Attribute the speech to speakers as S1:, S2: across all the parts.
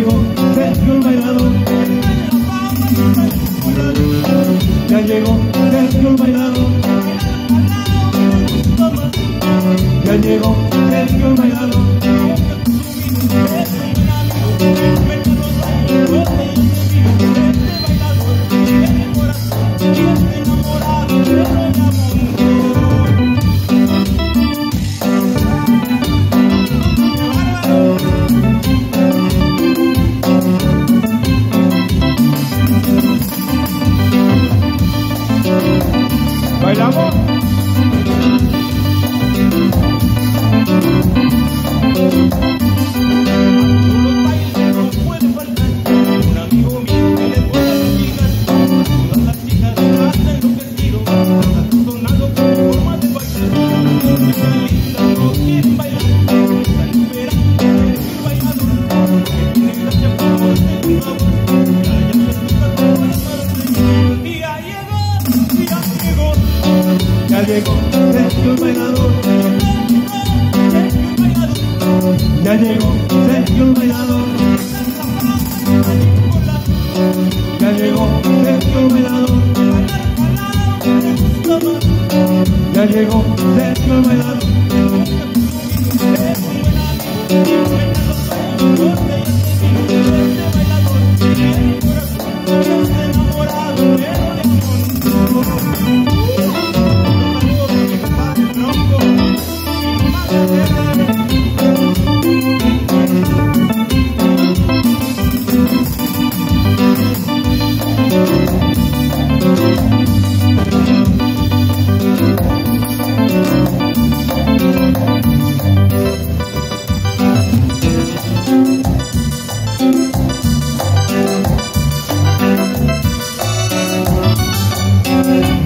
S1: llegó Sergio el bailador. Ya llegó Sergio el bailador. Ya llegó Sergio el bailador. ¿Bailamos? Ya llegó Sergio el bailador. Ya llegó Sergio el bailador. Ya llegó Sergio el bailador. Ya llegó Sergio el bailador.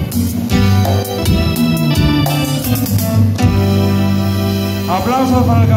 S2: Aplausos para el